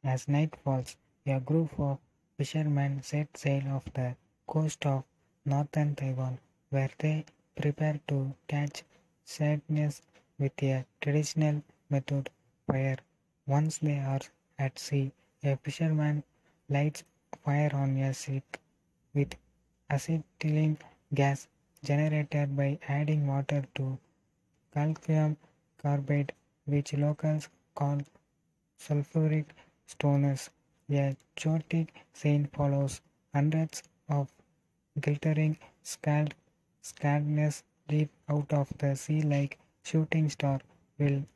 As night falls, a group of fishermen set sail off the coast of northern Taiwan, where they prepare to catch sadness with a traditional method fire. Once they are at sea, a fisherman lights fire on a ship with acetylene gas generated by adding water to calcium carbide, which locals call sulfuric stones. A chaotic scene follows. Hundreds of glittering scaled scarness leap out of the sea like shooting stars, while